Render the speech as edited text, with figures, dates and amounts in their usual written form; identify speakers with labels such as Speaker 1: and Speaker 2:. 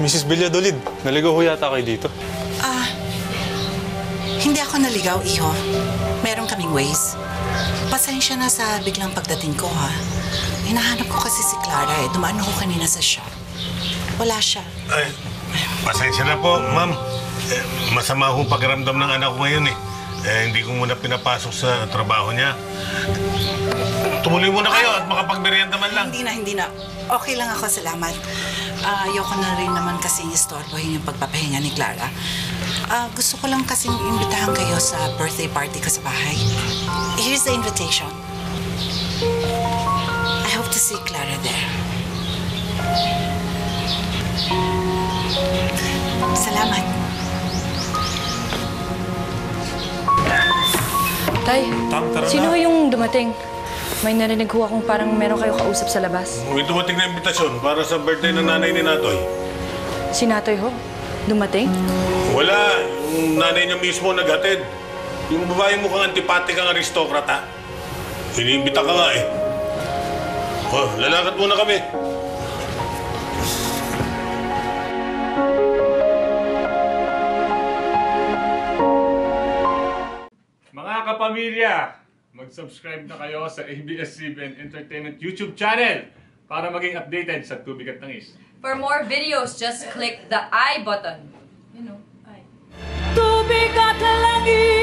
Speaker 1: Mrs. Valladolid, naligaw ho yata kayo dito.
Speaker 2: Hindi ako naligaw, Iho. Meron kaming ways. Pasensya na sa biglang pagdating ko, ha? Hinahanap ko kasi si Clara, eh. Dumaan ako kanina sa shop. Wala siya.
Speaker 3: Ay, pasensya na po, ma'am. Masama ho pakiramdam ng anak ko ngayon, eh. Hindi ko muna pinapasok sa trabaho niya. Tumuloy muna kayo at makapagmerienda man lang.
Speaker 2: Hindi na. Okay lang ako, salamat. Ayoko na rin naman kasing istorbohin yung pagpapahinga ni Clara. Gusto ko lang kasing imbitahan kayo sa birthday party ko sa bahay. Here's the invitation. I hope to see Clara there. Salamat.
Speaker 4: Tay,
Speaker 1: Tang, tara
Speaker 4: sino
Speaker 1: na.
Speaker 4: yung dumating? May narinig ko akong parang meron kayo kausap sa labas.
Speaker 3: May dumating na imbitasyon para sa birthday ng nanay ni Natoy.
Speaker 4: Si Natoy ho? Dumating?
Speaker 3: Wala. Yung nanay niya mismo naghatid. Yung babae mukhang antipatik ang aristokrata. Iniimbita ka nga eh. Oh, lalakad muna kami.
Speaker 5: Mga kapamilya, mag-subscribe na kayo sa ABS-CBN Entertainment YouTube channel para maging updated sa Tubig at Tangis.
Speaker 6: For more videos, just click the I button. You know, I.
Speaker 4: Tubig at langit!